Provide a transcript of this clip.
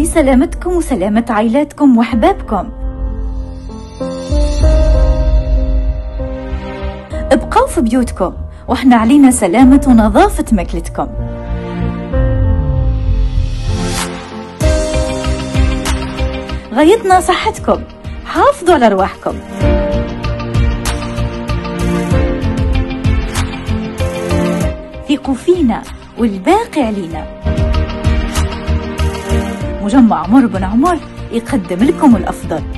سلامتكم وسلامة عائلاتكم وأحبابكم. ابقوا في بيوتكم واحنا علينا سلامة ونظافة ماكلتكم. غايتنا صحتكم، حافظوا على أرواحكم. ثقوا فينا والباقي علينا. مجمع عمر بن عمر يقدم لكم الأفضل.